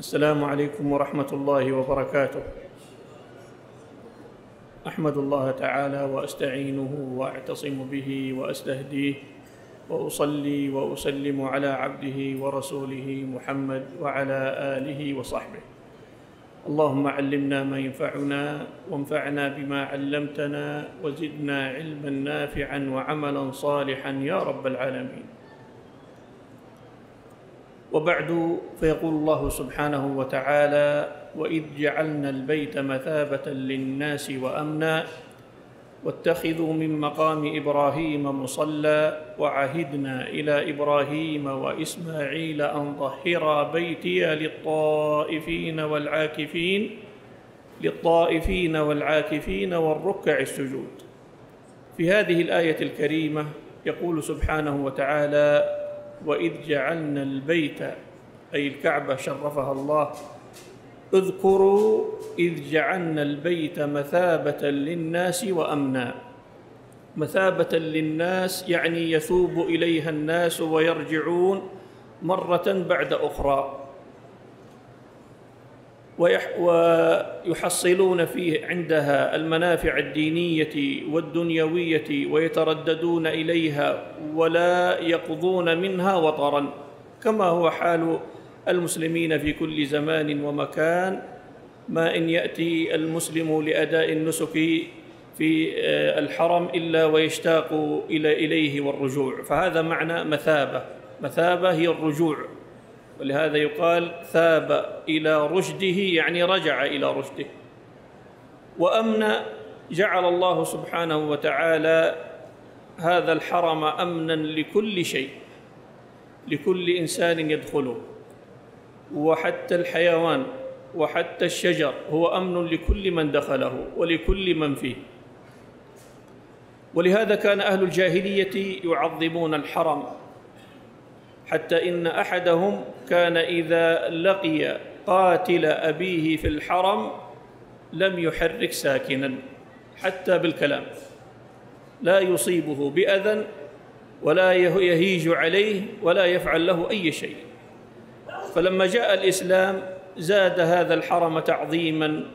السلام عليكم ورحمة الله وبركاته. أحمد الله تعالى وأستعينه وأعتصم به وأستهديه وأصلي وأسلم على عبده ورسوله محمد وعلى آله وصحبه. اللهم علمنا ما ينفعنا وانفعنا بما علمتنا وزدنا علما نافعا وعملا صالحا يا رب العالمين. وبعد، فيقول الله سبحانه وتعالى: وإذ جعلنا البيت مثابة للناس وأمنا واتخذوا من مقام إبراهيم مصلى وعهدنا إلى إبراهيم وإسماعيل أن طهرا بيتي للطائفين والعاكفين والركع السجود. في هذه الآية الكريمة يقول سبحانه وتعالى: وإذ جعلنا البيت، أي الكعبة شرفها الله، اذكروا إذ جعلنا البيت مثابة للناس وأمنا. مثابة للناس يعني يثوب إليها الناس ويرجعون مرة بعد أخرى، ويحصلون فيه عندها المنافع الدينية والدنيوية ويترددون إليها ولا يقضون منها وطرا، كما هو حال المسلمين في كل زمان ومكان، ما إن يأتي المسلم لأداء النسك في الحرم إلا ويشتاق إليه والرجوع، فهذا معنى مثابة. مثابة هي الرجوع، ولهذا يقال ثاب إلى رشده، يعني رجع إلى رشده. وأمن، جعل الله سبحانه وتعالى هذا الحرم أمنا لكل شيء، لكل إنسان يدخله، وحتى الحيوان وحتى الشجر هو أمن لكل من دخله ولكل من فيه. ولهذا كان أهل الجاهلية يعظمون الحرم، حتى إن أحدهم كان إذا لقي قاتل أبيه في الحرم لم يحرك ساكنا حتى بالكلام، لا يصيبه بأذى ولا يهيج عليه ولا يفعل له أي شيء. فلما جاء الإسلام زاد هذا الحرم تعظيما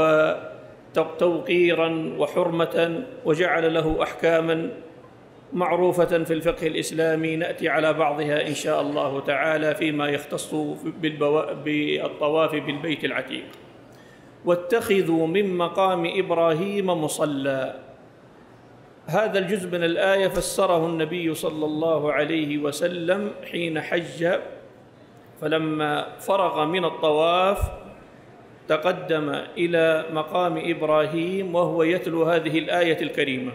وتوقيرا وحرمة، وجعل له أحكاما معروفة في الفقه الإسلامي نأتي على بعضها إن شاء الله تعالى فيما يختص بالطواف بالبيت العتيق. واتخذوا من مقام إبراهيم مصلى، هذا الجزء من الآية فسره النبي صلى الله عليه وسلم حين حج، فلما فرغ من الطواف تقدم إلى مقام إبراهيم وهو يتلو هذه الآية الكريمة،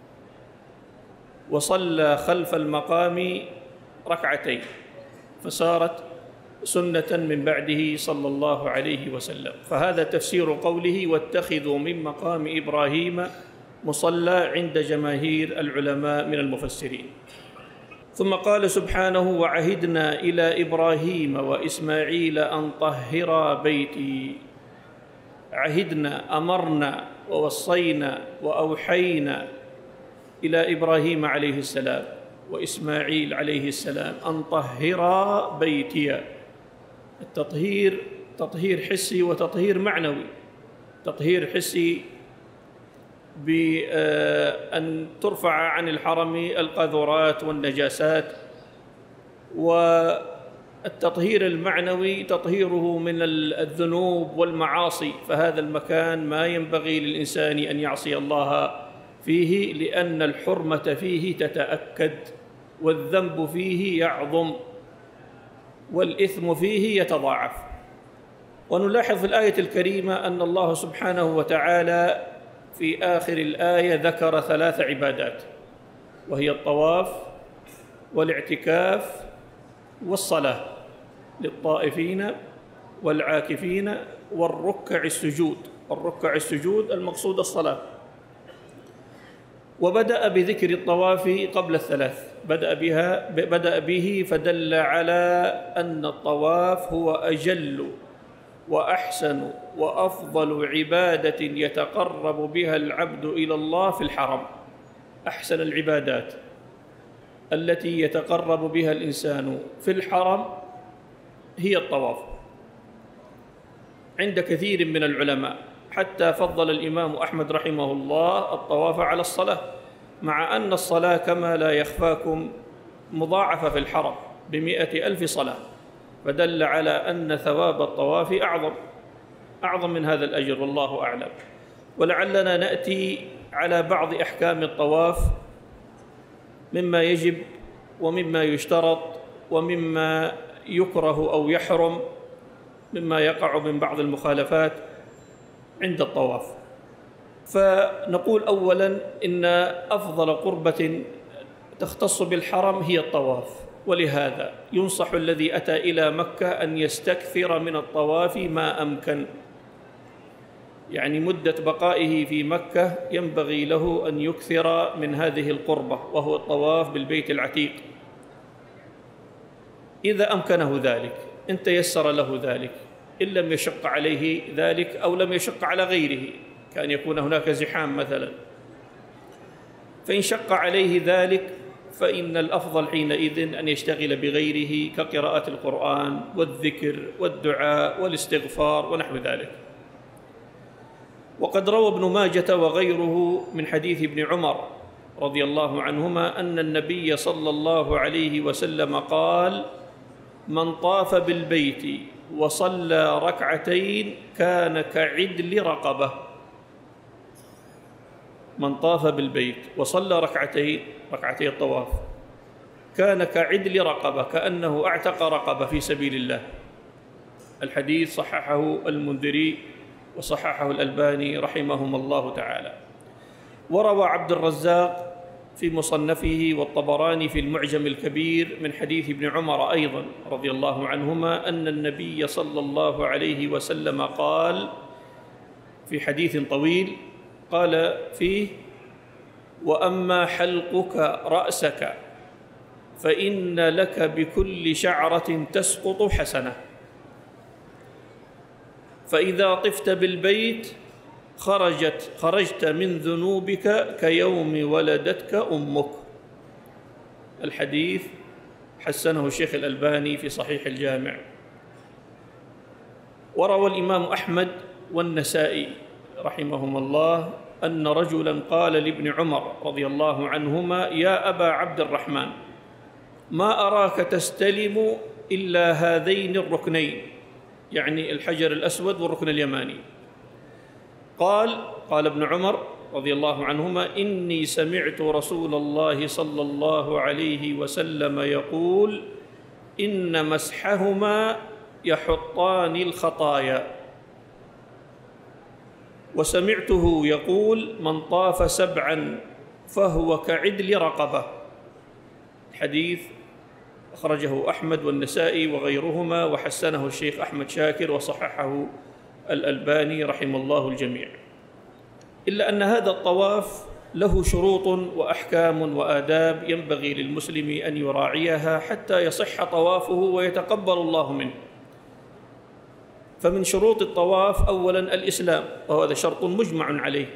وصلى خلف المقام ركعتين، فصارت سنة من بعده صلى الله عليه وسلم. فهذا تفسير قوله واتخذوا من مقام إبراهيم مصلى عند جماهير العلماء من المفسرين. ثم قال سبحانه: وعهدنا إلى إبراهيم وإسماعيل أن طهرا بيتي. عهدنا، أمرنا ووصينا وأوحينا إلى إبراهيم عليه السلام وإسماعيل عليه السلام أن طهرا بيتي. التطهير تطهير حسي وتطهير معنوي. تطهير حسي بأن ترفع عن الحرم القاذورات والنجاسات، والتطهير المعنوي تطهيره من الذنوب والمعاصي، فهذا المكان ما ينبغي للإنسان أن يعصي الله فيه، لأن الحرمة فيه تتأكد والذنب فيه يعظم والإثم فيه يتضاعف. ونلاحظ في الآية الكريمة أن الله سبحانه وتعالى في آخر الآية ذكر 3 عبادات، وهي الطواف والاعتكاف والصلاة للطائفين والعاكفين والركع السجود. الركع السجود المقصود الصلاة. وبدأ بذكر الطواف قبل الثلاث، بدأ به فدل على أن الطواف هو أجل وأحسن وأفضل عبادة يتقرب بها العبد إلى الله في الحرم. أحسن العبادات التي يتقرب بها الإنسان في الحرم هي الطواف. عند كثير من العلماء، حتى فضل الإمام أحمد رحمه الله الطواف على الصلاة، مع أن الصلاة كما لا يخفاكم مضاعفة في الحرم ب100,000 صلاة، فدل على أن ثواب الطواف أعظم من هذا الأجر، والله أعلم. ولعلنا نأتي على بعض أحكام الطواف، مما يجب ومما يشترط ومما يكره أو يحرم، مما يقع من بعض المخالفات عند الطواف. فنقول أولاً إن أفضل قربة تختص بالحرم هي الطواف، ولهذا ينصح الذي أتى إلى مكة أن يستكثر من الطواف ما أمكن، يعني مدة بقائه في مكة ينبغي له أن يكثر من هذه القربة، وهو الطواف بالبيت العتيق إذا أمكنه ذلك، إن تيسر له ذلك. إن لم يشق عليه ذلك أو لم يشق على غيره، كأن يكون هناك زحام مثلا، فإن شق عليه ذلك فإن الأفضل حينئذ أن يشتغل بغيره كقراءة القرآن والذكر والدعاء والاستغفار ونحو ذلك. وقد روى ابن ماجة وغيره من حديث ابن عمر رضي الله عنهما أن النبي صلى الله عليه وسلم قال: من طاف بالبيت وصلى ركعتين كان كعدل رقبة. من طاف بالبيت وصلى ركعتي الطواف كان كعدل رقبة، كأنه اعتق رقبة في سبيل الله. الحديث صححه المنذري وصححه الألباني رحمهم الله تعالى. وروى عبد الرزاق في مصنفه والطبراني في المعجم الكبير من حديث ابن عمر أيضا رضي الله عنهما أن النبي صلى الله عليه وسلم قال في حديث طويل، قال فيه: وأما حلقك رأسك فإن لك بكل شعرة تسقط حسنة، فإذا طفت بالبيت خرجت من ذنوبك كيوم ولدتك أمك. الحديث حسنه الشيخ الألباني في صحيح الجامع. وروى الإمام أحمد والنسائي رحمهم الله أن رجلاً قال لابن عمر رضي الله عنهما: يا أبا عبد الرحمن، ما أراك تستلم إلا هذين الركنين، يعني الحجر الأسود والركن اليماني. قال ابن عمر رضي الله عنهما: إني سمعت رسول الله صلى الله عليه وسلم يقول: إن مسحهما يحطان الخطايا. وسمعته يقول: من طاف 7 فهو كعدل رقبة. الحديث أخرجه أحمد والنسائي وغيرهما، وحسنه الشيخ أحمد شاكر وصححه الألباني رحم الله الجميع. إلا أن هذا الطواف له شروط وأحكام وآداب ينبغي للمسلم أن يراعيها حتى يصح طوافه ويتقبل الله منه. فمن شروط الطواف أولاً الإسلام، وهذا شرط مجمع عليه،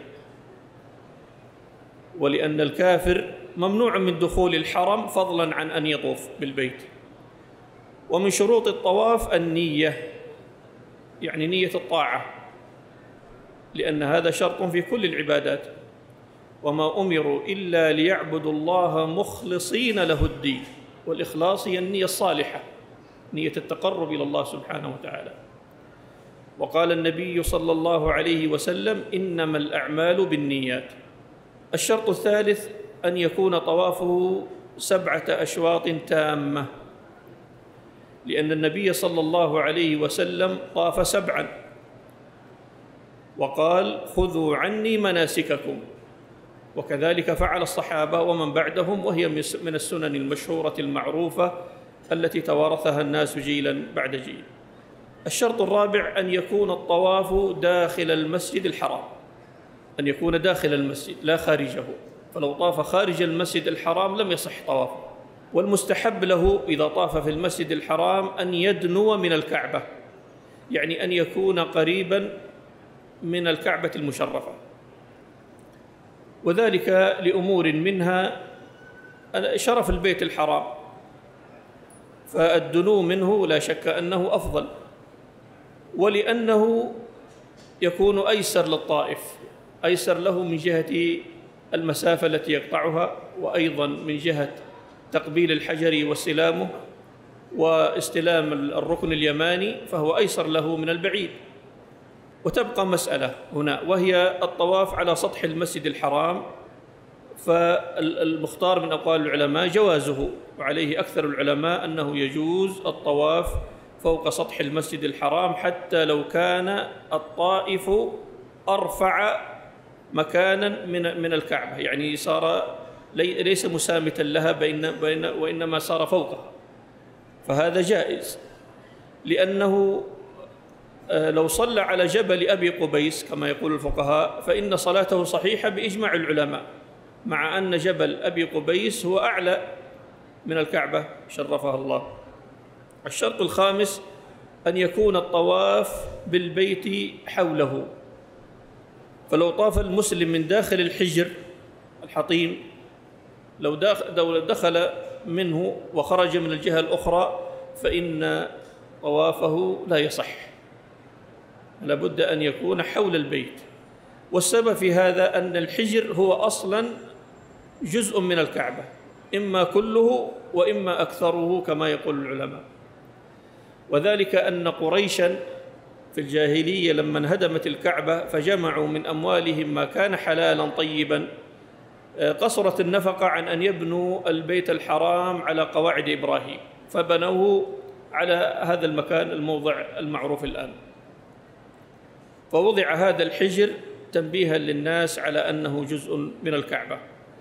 ولأن الكافر ممنوع من دخول الحرم فضلاً عن أن يطوف بالبيت. ومن شروط الطواف النية، يعني نية الطاعة، لأن هذا شرط في كل العبادات: وما أمروا إلا ليعبدوا الله مخلصين له الدين. والإخلاص هي النية الصالحة، نية التقرب إلى الله سبحانه وتعالى. وقال النبي صلى الله عليه وسلم: إنما الأعمال بالنيات. الشرط الثالث أن يكون طوافه 7 أشواط تامة، لأن النبي صلى الله عليه وسلم طاف 7 وقال: خذوا عني مناسككم. وكذلك فعل الصحابة ومن بعدهم، وهي من السنن المشهورة المعروفة التي توارثها الناس جيلاً بعد جيل. الشرط الرابع أن يكون الطواف داخل المسجد الحرام، أن يكون داخل المسجد لا خارجه، فلو طاف خارج المسجد الحرام لم يصح طوافه. والمستحب له إذا طاف في المسجد الحرام أن يدنو من الكعبة، يعني أن يكون قريباً من الكعبة المشرفة، وذلك لأمور منها شرف البيت الحرام، فالدنو منه لا شك أنه أفضل. ولأنه يكون أيسر للطائف، أيسر له من جهة المسافة التي يقطعها، وأيضا من جهة تقبيل الحجر واستلامه واستلام الركن اليماني، فهو أيسر له من البعيد. وتبقى مسألة هنا، وهي الطواف على سطح المسجد الحرام، فالمختار من أقوال العلماء جوازه، وعليه أكثر العلماء أنه يجوز الطواف فوق سطح المسجد الحرام حتى لو كان الطائف أرفع مكانا من الكعبة، يعني صار ليس مسامتا لها وإنما صار فوقها، فهذا جائز. لأنه لو صلى على جبل أبي قبيس كما يقول الفقهاء فإن صلاته صحيحة بإجماع العلماء، مع أن جبل أبي قبيس هو أعلى من الكعبة شرفها الله. الشرط الخامس أن يكون الطواف بالبيت حوله، فلو طاف المسلم من داخل الحجر الحطيم، لو دخل منه وخرج من الجهة الأخرى فإن طوافه لا يصح، لابد أن يكون حول البيت. والسبب في هذا أن الحجر هو أصلاً جزء من الكعبة، إما كله وإما أكثره كما يقول العلماء. وذلك أن قريشاً في الجاهلية لما انهدمت الكعبة فجمعوا من أموالهم ما كان حلالاً طيباً، قصرت النفقة عن أن يبنوا البيت الحرام على قواعد إبراهيم، فبنوه على هذا المكان الموضع المعروف الآن، فوضع هذا الحجر تنبيها للناس على أنه جزء من الكعبة.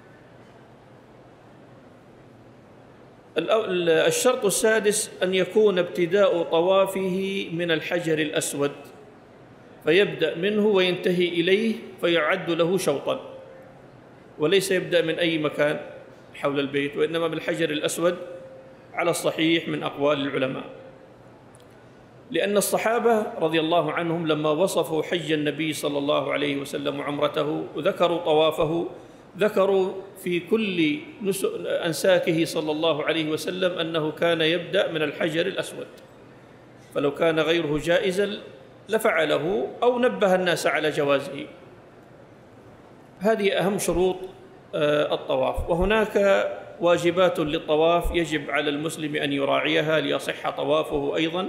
الشرط السادس أن يكون ابتداء طوافه من الحجر الأسود، فيبدأ منه وينتهي إليه فيعد له شوطاً، وليس يبدأ من أي مكان حول البيت، وإنما بالحجر الأسود على الصحيح من أقوال العلماء. لأن الصحابة رضي الله عنهم لما وصفوا حج النبي صلى الله عليه وسلم وعمرته وذكروا طوافه، ذكروا في كل أنساكه صلى الله عليه وسلم أنه كان يبدأ من الحجر الأسود، فلو كان غيره جائزا لفعله أو نبه الناس على جوازه. هذه أهم شروط الطواف. وهناك واجبات للطواف يجب على المسلم أن يراعيها ليصح طوافه أيضا،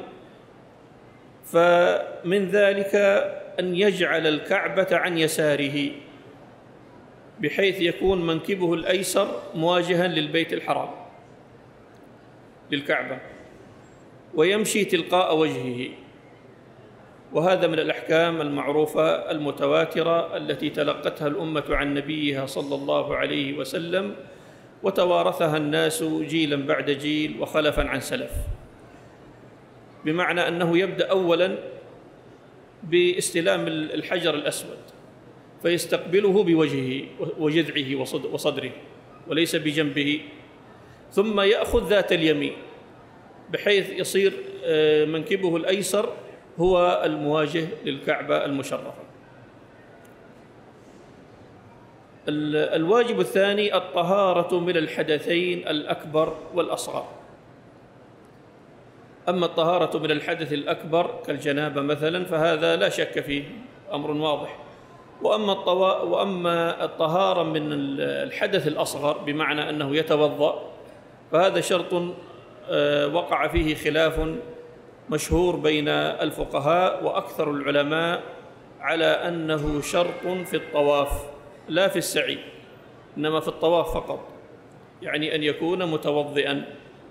فمن ذلك أن يجعل الكعبة عن يساره بحيث يكون منكبه الأيسر مواجها للبيت الحرام للكعبة، ويمشي تلقاء وجهه. وهذا من الأحكام المعروفة المتواترة التي تلقتها الأمة عن نبيها صلى الله عليه وسلم، وتوارثها الناس جيلا بعد جيل وخلفا عن سلف، بمعنى أنه يبدأ أولا باستلام الحجر الأسود فيستقبله بوجهه وجذعه وصدره وليس بجنبه، ثم يأخذ ذات اليمين بحيث يصير منكبه الأيسر هو المواجه للكعبة المشرفة. الواجب الثاني الطهارة من الحدثين الأكبر والأصغر. أما الطهارة من الحدث الأكبر كالجنابة مثلا فهذا لا شك فيه، أمر واضح. وأما الطهارة من الحدث الأصغر بمعنى أنه يتوضأ فهذا شرط وقع فيه خلاف مشهور بين الفقهاء، وأكثر العلماء على أنه شرط في الطواف لا في السعي، إنما في الطواف فقط، يعني أن يكون متوضئا.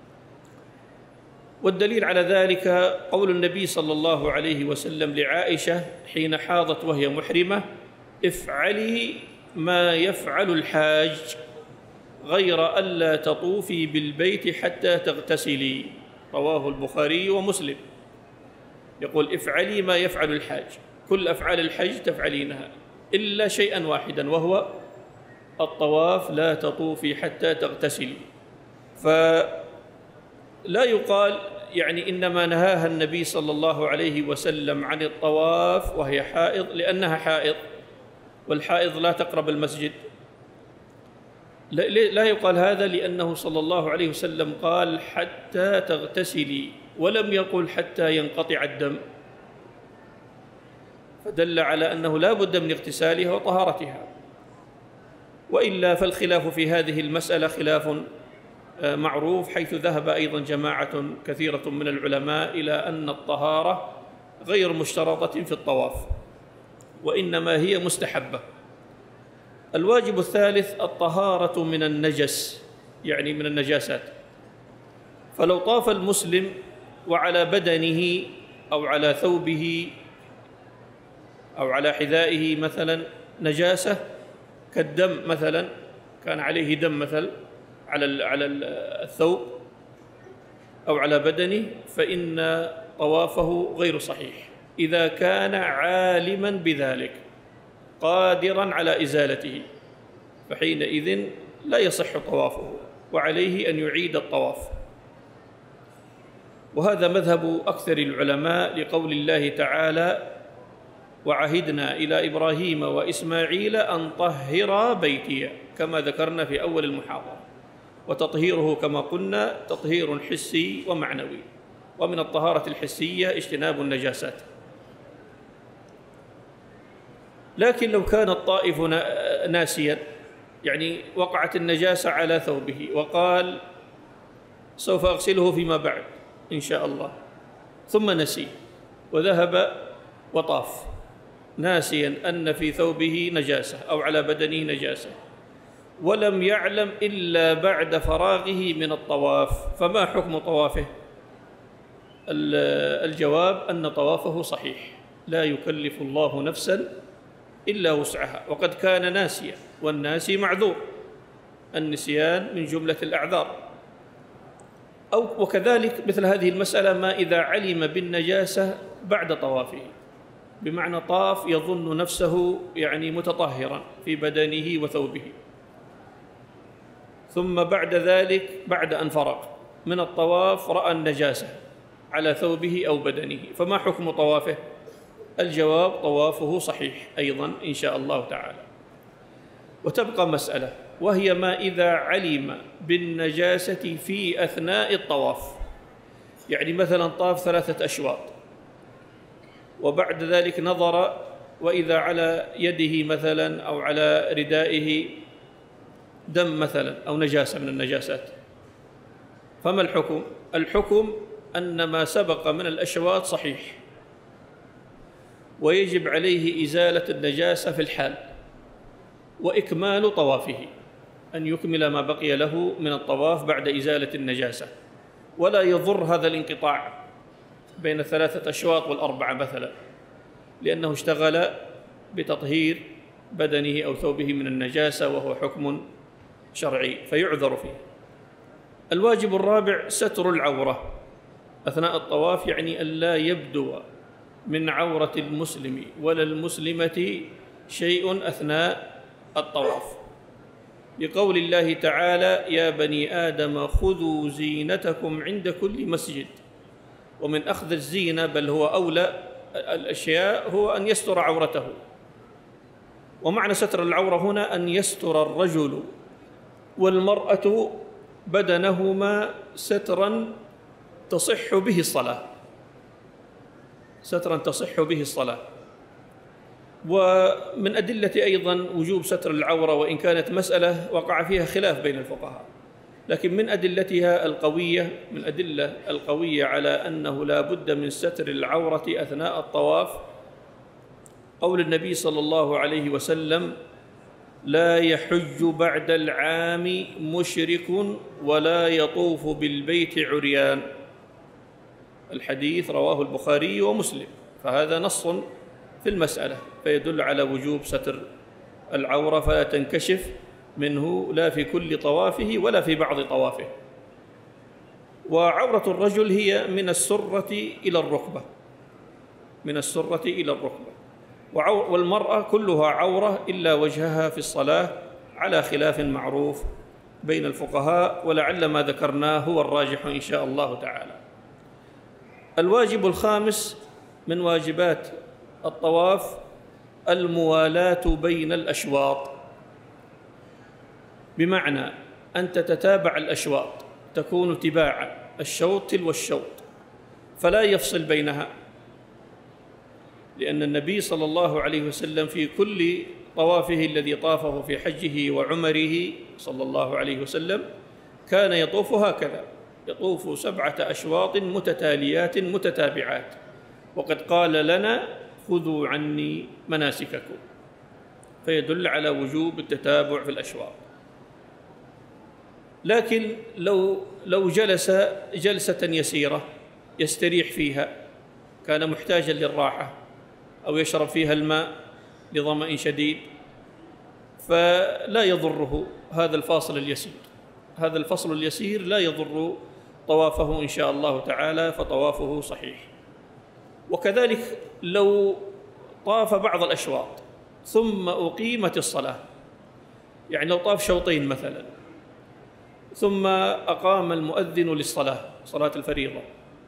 والدليل على ذلك قول النبي صلى الله عليه وسلم لعائشة حين حاضت وهي محرمة: افعلي ما يفعل الحاج غير ألا تطوفي بالبيت حتى تغتسلي. رواه البخاري ومسلم. يقول: افعلي ما يفعل الحاج، كل أفعال الحج تفعلينها إلا شيئا واحدا وهو الطواف، لا تطوفي حتى تغتسلي. فلا يقال يعني إنما نهاها النبي صلى الله عليه وسلم عن الطواف وهي حائض لأنها حائض، والحائض لا تقرب المسجد. لا يقال هذا، لأنه صلى الله عليه وسلم قال: حتى تغتسلي، ولم يقل حتى ينقطع الدم. فدل على أنه لا بد من اغتسالها وطهارتها. وإلا فالخلاف في هذه المسألة خلاف معروف، حيث ذهب أيضا جماعة كثيرة من العلماء إلى أن الطهارة غير مشترطة في الطواف، وإنما هي مستحبة. الواجب الثالث الطهارة من النجس، يعني من النجاسات. فلو طاف المسلم وعلى بدنه أو على ثوبه أو على حذائه مثلا نجاسة كالدم مثلا، كان عليه دم مثلا على الثوب أو على بدنه، فإن طوافه غير صحيح إذا كان عالما بذلك قادرا على إزالته، فحينئذ لا يصح طوافه وعليه أن يعيد الطواف. وهذا مذهب أكثر العلماء لقول الله تعالى: وعهدنا إلى إبراهيم وإسماعيل أن طهرا بيتي، كما ذكرنا في أول المحاضرة. وتطهيره كما قلنا تطهير حسي ومعنوي، ومن الطهارة الحسية اجتناب النجاسات. لكن لو كان الطائف ناسيا، يعني وقعت النجاسة على ثوبه وقال سوف أغسله فيما بعد إن شاء الله، ثم نسي وذهب وطاف ناسيا أن في ثوبه نجاسة أو على بدنه نجاسة، ولم يعلم إلا بعد فراغه من الطواف، فما حكم طوافه؟ الجواب أن طوافه صحيح، لا يكلف الله نفسا إلا وسعها، وقد كان ناسيا، والناسي معذور، النسيان من جملة الأعذار. وكذلك مثل هذه المسألة ما إذا علم بالنجاسة بعد طوافه، بمعنى طاف يظن نفسه يعني متطهرا في بدنه وثوبه، ثم بعد ذلك بعد أن فرغ من الطواف رأى النجاسة على ثوبه أو بدنه، فما حكم طوافه؟ الجواب طوافه صحيح أيضا إن شاء الله تعالى. وتبقى مسألة، وهي ما إذا علم بالنجاسة في أثناء الطواف، يعني مثلا طاف 3 أشواط وبعد ذلك نظر وإذا على يده مثلا أو على ردائه دم مثلا أو نجاسة من النجاسات، فما الحكم؟ الحكم أن ما سبق من الأشواط صحيح، ويجب عليه إزالة النجاسة في الحال وإكمال طوافه، أن يكمل ما بقي له من الطواف بعد إزالة النجاسة، ولا يضر هذا الانقطاع بين 3 أشواط و4 مثلا، لأنه اشتغل بتطهير بدنه أو ثوبه من النجاسة، وهو حكم شرعي فيعذر فيه. الواجب الرابع ستر العورة أثناء الطواف، يعني ألا يبدو من عورة المسلم ولا المسلمة شيء أثناء الطواف، لقول الله تعالى: يا بني آدم خذوا زينتكم عند كل مسجد. ومن أخذ الزينة بل هو أولى الأشياء هو أن يستر عورته. ومعنى ستر العورة هنا أن يستر الرجل والمرأة بدنهما سترا تصح به الصلاة، سترا تصح به الصلاة. ومن أدلة أيضا وجوب ستر العورة، وإن كانت مسألة وقع فيها خلاف بين الفقهاء، لكن من أدلتها القوية، من أدلة القوية على أنه لا بد من ستر العورة أثناء الطواف قول النبي صلى الله عليه وسلم: لا يحج بعد العام مشرك ولا يطوف بالبيت عريان. الحديث رواه البخاري ومسلم، فهذا نص في المسألة، فيدل على وجوب ستر العورة، فلا تنكشف منه لا في كل طوافه ولا في بعض طوافه. وعورة الرجل هي من السرة إلى الركبة، من السرة إلى الركبة، والمرأة كلها عورة إلا وجهها في الصلاة، على خلاف معروف بين الفقهاء، ولعل ما ذكرناه هو الراجح إن شاء الله تعالى. الواجب الخامس من واجبات الطواف الموالاة بين الأشواط، بمعنى أن تتتابع الأشواط، تكون تباعا الشوط تلو الشوط، فلا يفصل بينها، لأن النبي صلى الله عليه وسلم في كل طوافه الذي طافه في حجه وعمره صلى الله عليه وسلم كان يطوف هكذا، يطوف 7 أشواط متتاليات متتابعات، وقد قال لنا خذوا عني مناسككم، فيدل على وجوب التتابع في الأشواط. لكن لو جلس جلسة يسيرة يستريح فيها، كان محتاجا للراحة أو يشرب فيها الماء لظمأ شديد، فلا يضره هذا الفاصل اليسير، هذا الفصل اليسير لا يضر طوافه إن شاء الله تعالى، فطوافه صحيح. وكذلك لو طاف بعض الأشواط ثم أقيمت الصلاة، يعني لو طاف شوطين مثلا ثم أقام المؤذن للصلاة، صلاة الفريضة،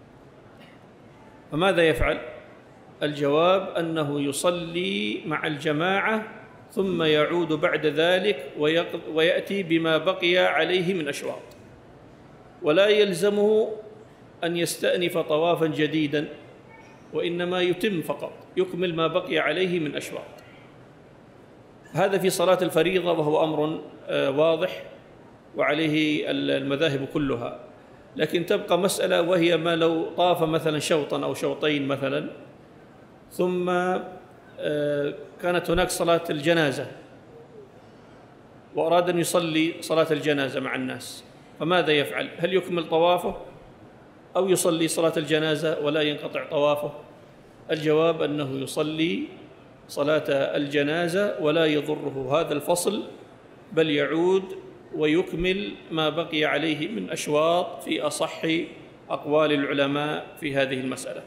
فماذا يفعل؟ الجواب أنه يصلي مع الجماعة ثم يعود بعد ذلك ويأتي بما بقي عليه من أشواط، ولا يلزمه أن يستأنف طوافا جديدا، وإنما يتم فقط، يكمل ما بقي عليه من أشواط. هذا في صلاة الفريضة، وهو أمر واضح وعليه المذاهب كلها. لكن تبقى مسألة، وهي ما لو طاف مثلا شوطا أو شوطين مثلا، ثم كانت هناك صلاة الجنازة وأراد أن يصلي صلاة الجنازة مع الناس، فماذا يفعل؟ هل يكمل طوافه أو يصلي صلاة الجنازة ولا ينقطع طوافه؟ الجواب أنه يصلي صلاة الجنازة ولا يضره هذا الفصل، بل يعود ويكمل ما بقي عليه من أشواط في أصح أقوال العلماء في هذه المسألة.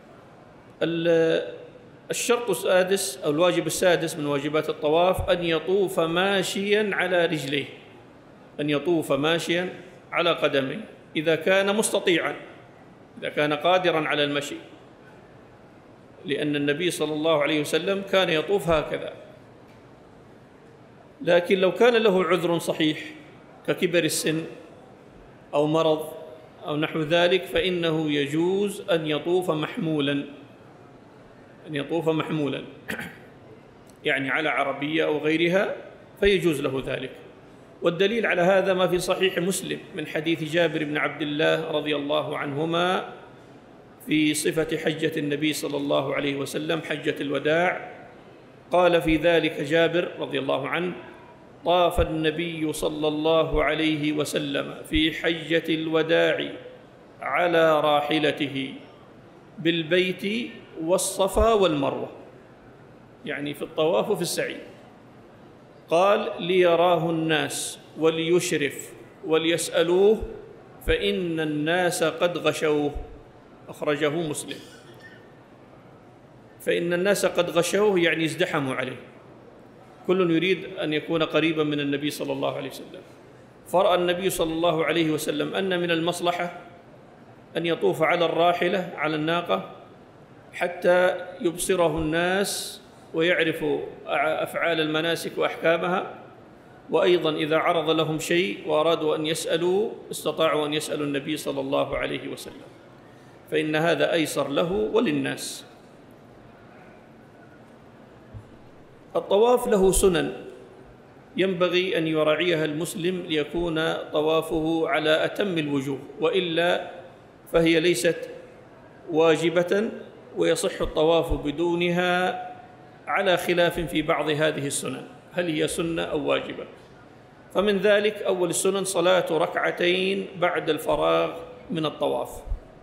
الشرط السادس أو الواجب السادس من واجبات الطواف أن يطوف ماشيا على رجليه، أن يطوف ماشيا على قدميه إذا كان مستطيعا، إذا كان قادرا على المشي، لأن النبي صلى الله عليه وسلم كان يطوف هكذا. لكن لو كان له عذر صحيح ككبر السن أو مرض أو نحو ذلك، فإنه يجوز أن يطوف محمولا، أن يطوف محمولا يعني على عربية أو غيرها، فيجوز له ذلك. والدليل على هذا ما في صحيح مسلم من حديث جابر بن عبد الله رضي الله عنهما في صفة حجة النبي صلى الله عليه وسلم، حجة الوداع. قال في ذلك جابر رضي الله عنه: طاف النبي صلى الله عليه وسلم في حجة الوداع على راحلته بالبيت والصفا والمروة، يعني في الطواف وفي السعي. قال: ليراه الناس وليشرف وليسألوه فإن الناس قد غشوه. أخرجه مسلم. فإن الناس قد غشوه يعني ازدحموا عليه، كل يريد أن يكون قريبا من النبي صلى الله عليه وسلم. فرأى النبي صلى الله عليه وسلم أن من المصلحة أن يطوف على الراحلة على الناقة حتى يبصره الناس ويعرفوا أفعال المناسك وأحكامها، وأيضا إذا عرض لهم شيء وأرادوا أن يسألوا استطاعوا أن يسألوا النبي صلى الله عليه وسلم، فإن هذا أيسر له وللناس. الطواف له سنن ينبغي أن يراعيها المسلم ليكون طوافه على أتم الوجوه، وإلا فهي ليست واجبة ويصح الطواف بدونها، على خلاف في بعض هذه السنن هل هي سنة أو واجبة. فمن ذلك أول السنن صلاة ركعتين بعد الفراغ من الطواف.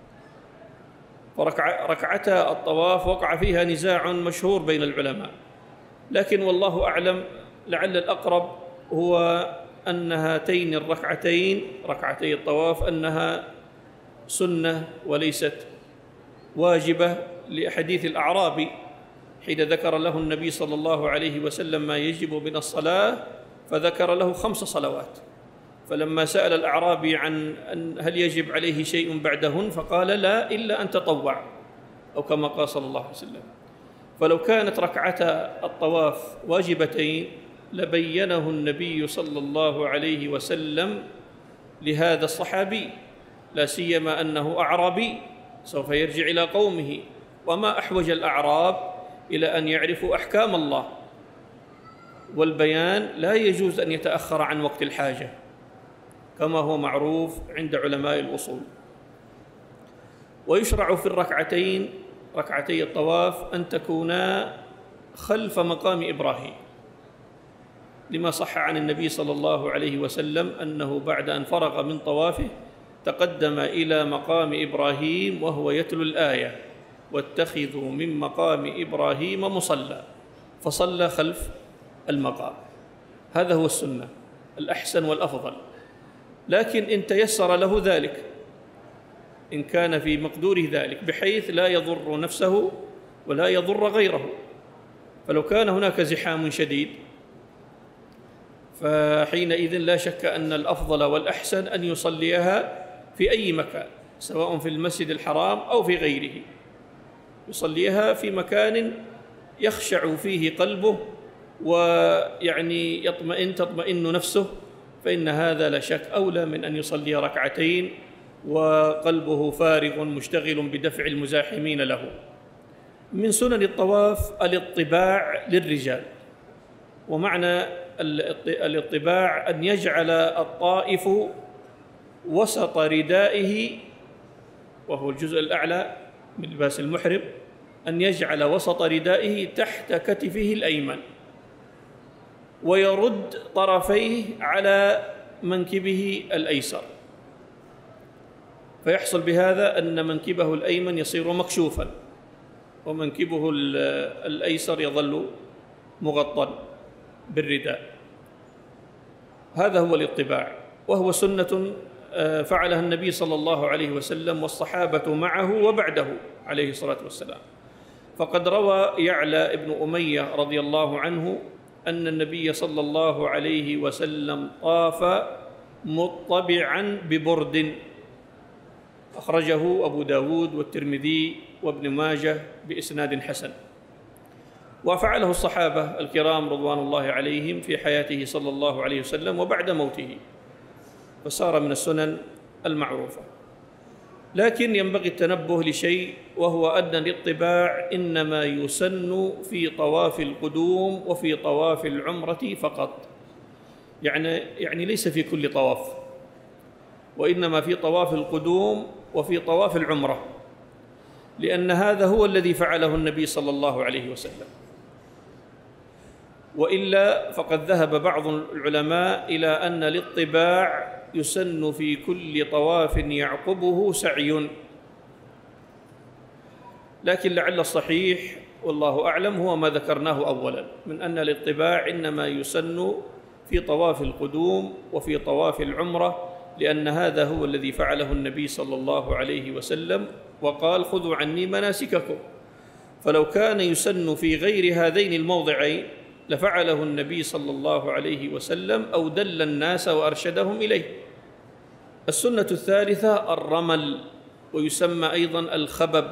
فركعتا الطواف وقع فيها نزاع مشهور بين العلماء، لكن والله أعلم لعل الأقرب هو أن هاتين الركعتين ركعتي الطواف أنها سنة وليست واجبة، لحديث الأعرابي حين ذكر له النبي صلى الله عليه وسلم ما يجب من الصلاة فذكر له 5 صلوات، فلما سأل الأعرابي عن هل يجب عليه شيء بعدهن فقال: لا إلا أن تطوع، أو كما قال صلى الله عليه وسلم. فلو كانت ركعتا الطواف واجبتين لبينه النبي صلى الله عليه وسلم لهذا الصحابي، لا سيما أنه أعرابي سوف يرجع إلى قومه، وما أحوج الأعراب إلى أن يعرفوا أحكام الله، والبيان لا يجوز أن يتأخر عن وقت الحاجة كما هو معروف عند علماء الأصول. ويشرع في الركعتين ركعتي الطواف أن تكونا خلف مقام إبراهيم، لما صح عن النبي صلى الله عليه وسلم أنه بعد أن فرغ من طوافه تقدم إلى مقام إبراهيم وهو يتلو الآية: واتخذوا من مقام إبراهيم مصلى، فصلى خلف المقام. هذا هو السنة الأحسن والأفضل. لكن إن تيسر له ذلك، إن كان في مقدوره ذلك بحيث لا يضر نفسه ولا يضر غيره، فلو كان هناك زحام شديد فحينئذ لا شك أن الأفضل والأحسن أن يصليها في أي مكان، سواء في المسجد الحرام أو في غيره، يصليها في مكان يخشع فيه قلبه ويعني تطمئن نفسه، فإن هذا لا شك أولى من أن يصلي ركعتين وقلبه فارغ مشتغل بدفع المزاحمين له. من سنن الطواف الاطباع للرجال، ومعنى الاطباع أن يجعل الطائف وسط ردائه، وهو الجزء الأعلى من لباس المحرم، أن يجعل وسط ردائه تحت كتفه الأيمن، ويرد طرفيه على منكبه الأيسر، فيحصل بهذا أن منكبه الأيمن يصير مكشوفا ومنكبه الأيسر يظل مغطى بالرداء. هذا هو الاطباع، وهو سنة فعلها النبي صلى الله عليه وسلم والصحابة معه وبعده عليه الصلاة والسلام. فقد روى يعلى ابن أمية رضي الله عنه أن النبي صلى الله عليه وسلم طاف مطبعا ببرد، أخرجه أبو داود والترمذي وابن ماجه بإسناد حسن. وفعله الصحابة الكرام رضوان الله عليهم في حياته صلى الله عليه وسلم وبعد موته، فصار من السنن المعروفة. لكن ينبغي التنبه لشيء، وهو أن الاطباع إنما يسن في طواف القدوم وفي طواف العمرة فقط، يعني ليس في كل طواف، وإنما في طواف القدوم وفي طواف العمرة، لأن هذا هو الذي فعله النبي صلى الله عليه وسلم. وإلا فقد ذهب بعض العلماء إلى أن الاطباع يسن في كل طواف يعقبه سعي، لكن لعل الصحيح والله أعلم هو ما ذكرناه أولا، من أن الاطباع إنما يسن في طواف القدوم وفي طواف العمرة، لأن هذا هو الذي فعله النبي صلى الله عليه وسلم، وقال: خذوا عني مناسككم. فلو كان يسن في غير هذين الموضعين لفعله النبي صلى الله عليه وسلم أو دل الناس وأرشدهم إليه. السنة الثالثة الرمل، ويسمى أيضا الخبب.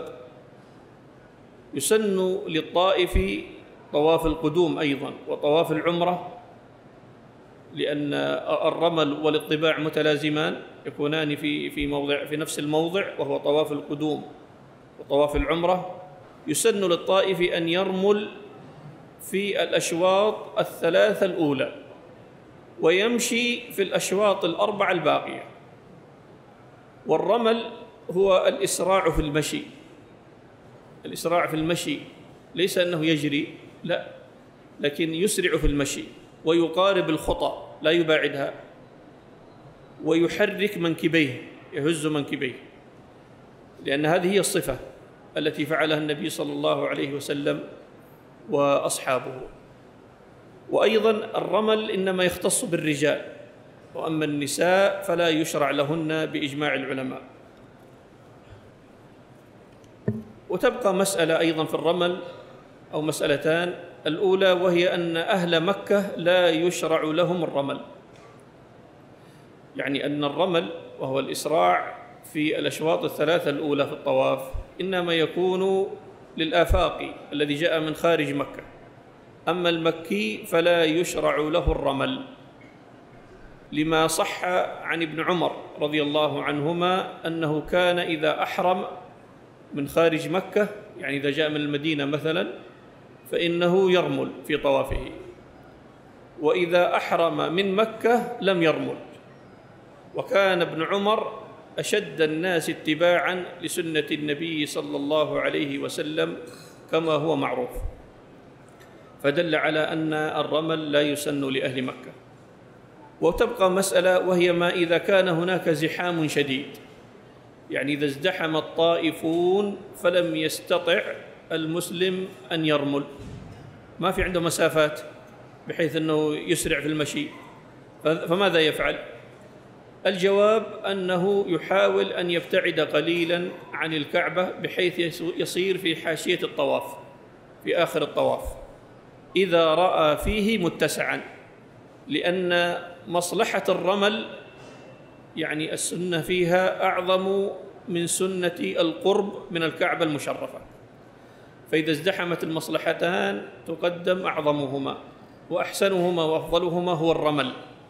يسن للطائف طواف القدوم أيضا وطواف العمرة، لأن الرمل والاطباع متلازمان، يكونان في نفس الموضع، وهو طواف القدوم وطواف العمرة. يسن للطائف أن يرمل في الأشواط الثلاثة الأولى، ويمشي في الأشواط الأربعة الباقية. والرمل هو الإسراع في المشي. الإسراع في المشي ليس أنه يجري، لا، لكن يسرع في المشي ويقارب الخطى لا يباعدها، ويحرك منكبيه، يهز منكبيه، لأن هذه هي الصفة التي فعلها النبي صلى الله عليه وسلم وأصحابه. وأيضا الرمل إنما يختص بالرجال، وأما النساء فلا يشرع لهن بإجماع العلماء. وتبقى مسألة أيضا في الرمل، أو مسألتان. الأولى وهي أن أهل مكة لا يشرع لهم الرمل، يعني أن الرمل وهو الإسراع في الأشواط الثلاثة الأولى في الطواف إنما يكون للآفاقي الذي جاء من خارج مكة، أما المكي فلا يشرع له الرمل، لما صح عن ابن عمر رضي الله عنهما أنه كان إذا أحرم من خارج مكة، يعني إذا جاء من المدينة مثلا، فإنه يرمل في طوافه، وإذا أحرم من مكة لم يرمل. وكان ابن عمر أشد الناس اتباعاً لسنة النبي صلى الله عليه وسلم كما هو معروف، فدل على أن الرمل لا يسن لأهل مكة. وتبقى مسألة، وهي ما إذا كان هناك زحام شديد، يعني إذا ازدحم الطائفون فلم يستطع المسلم أن يرمل، ما في عنده مسافات بحيث أنه يسرع في المشي، فماذا يفعل؟ الجواب أنه يحاول أن يبتعد قليلاً عن الكعبة بحيث يصير في حاشية الطواف، في آخر الطواف، إذا رأى فيه متسعاً، لأن مصلحة الرمل يعني السنة فيها أعظم من سنة القرب من الكعبة المشرفة، فإذا ازدحمت المصلحتان تقدم أعظمهما، وأحسنهما وأفضلهما هو الرمل،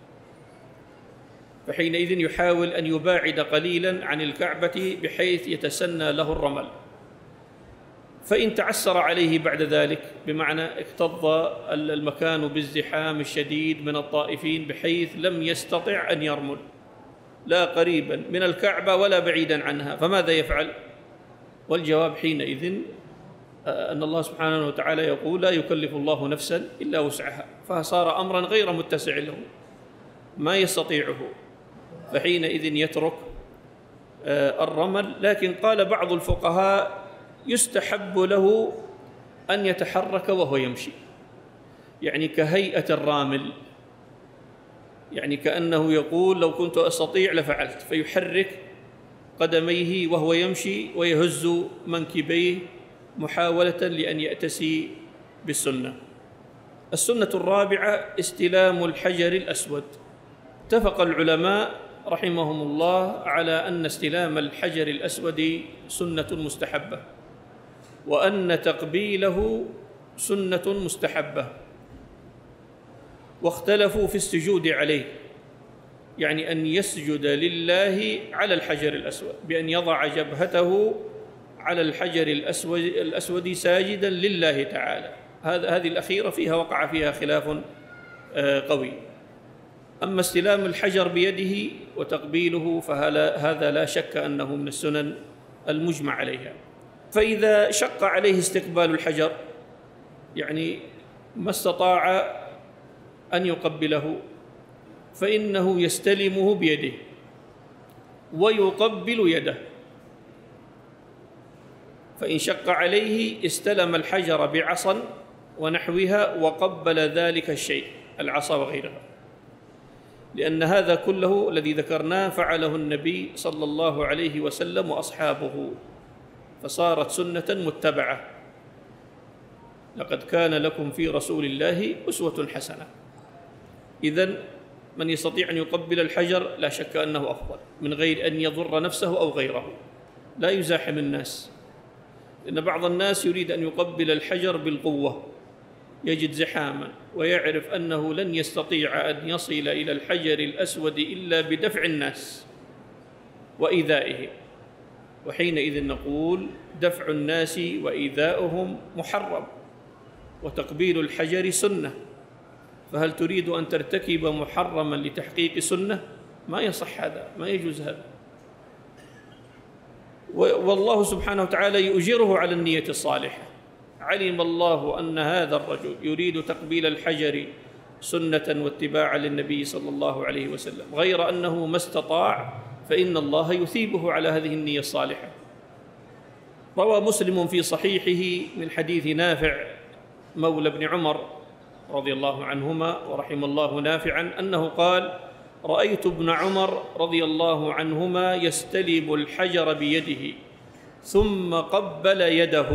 فحينئذ يحاول أن يباعد قليلاً عن الكعبة بحيث يتسنى له الرمل. فإن تعسر عليه بعد ذلك، بمعنى اكتظ المكان بالزحام الشديد من الطائفين بحيث لم يستطع أن يرمل لا قريباً من الكعبة ولا بعيداً عنها، فماذا يفعل؟ والجواب حينئذ أن الله سبحانه وتعالى يقول: لا يكلف الله نفساً إلا وسعها، فصار أمراً غير متسع له ما يستطيعه، فحينئذ يترك الرمل. لكن قال بعض الفقهاء: يستحب له أن يتحرك وهو يمشي، يعني كهيئة الرامل، يعني كأنه يقول: لو كنت أستطيع لفعلت، فيحرك قدميه وهو يمشي ويهز منكبيه محاولة لأن يأتسي بالسنة. السنة الرابعة استلام الحجر الأسود. اتفق العلماء رحمهم الله على أن استلام الحجر الأسود سنة مستحبة، وأن تقبيله سنة مستحبة، واختلفوا في السجود عليه، يعني أن يسجد لله على الحجر الأسود بأن يضع جبهته على الحجر الأسود ساجداً لله تعالى. هذه الأخيرة وقع فيها خلاف قوي. أما استلام الحجر بيده وتقبيله فهذا لا شك أنه من السنن المجمع عليها. فإذا شق عليه استقبال الحجر، يعني ما استطاع أن يقبله، فإنه يستلمه بيده ويقبل يده. فإن شق عليه استلم الحجر بعصا ونحوها وقبل ذلك الشيء، العصا وغيرها، لأن هذا كله الذي ذكرناه فعله النبي صلى الله عليه وسلم وأصحابه، فصارت سنة متبعة. لقد كان لكم في رسول الله أسوة حسنة. إذن من يستطيع أن يقبل الحجر لا شك أنه أفضل، من غير أن يضر نفسه أو غيره، لا يزاحم الناس، لأن بعض الناس يريد أن يقبل الحجر بالقوة، يجد زحاما ويعرف أنه لن يستطيع أن يصل إلى الحجر الأسود إلا بدفع الناس وإيذائه، وحينئذ نقول: دفع الناس وإيذاؤهم محرم، وتقبيل الحجر سنة، فهل تريد أن ترتكب محرما لتحقيق سنة؟ ما يصح هذا، ما يجوز هذا. والله سبحانه وتعالى يؤجره على النية الصالحة. علم الله أن هذا الرجل يريد تقبيل الحجر سنة واتباعا للنبي صلى الله عليه وسلم، غير أنه ما استطاع، فإن الله يثيبه على هذه النية الصالحة. روى مسلم في صحيحه من حديث نافع مولى بن عمر رضي الله عنهما ورحم الله نافعا أنه قال: رأيت ابن عمر رضي الله عنهما يستلم الحجر بيده ثم قبل يده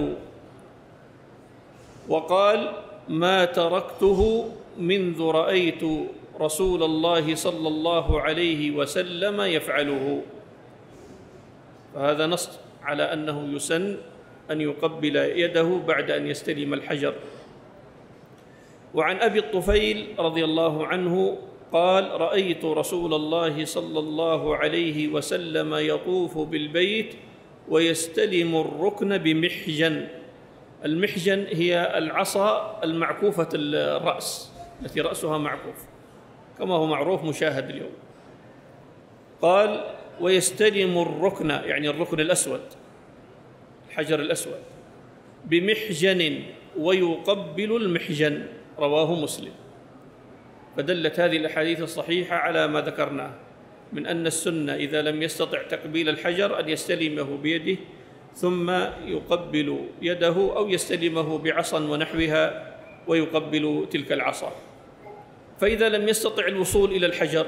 وقال: ما تركته منذ رأيت رسول الله صلى الله عليه وسلم يفعله. فهذا نص على أنه يسن أن يقبل يده بعد أن يستلم الحجر. وعن أبي الطفيل رضي الله عنه قال: رأيت رسول الله صلى الله عليه وسلم يطوف بالبيت ويستلم الركن بمحجن، المحجن هي العصا المعكوفة الرأس، التي رأسها معكوف كما هو معروف مشاهد اليوم. قال: ويستلم الركن، يعني الركن الأسود، الحجر الأسود، بمحجن ويقبل المحجن، رواه مسلم. فدلت هذه الأحاديث الصحيحة على ما ذكرناه من أن السنة إذا لم يستطع تقبيل الحجر أن يستلمه بيده ثم يقبل يده، أو يستلمه بعصا ونحوها ويقبل تلك العصا. فإذا لم يستطع الوصول إلى الحجر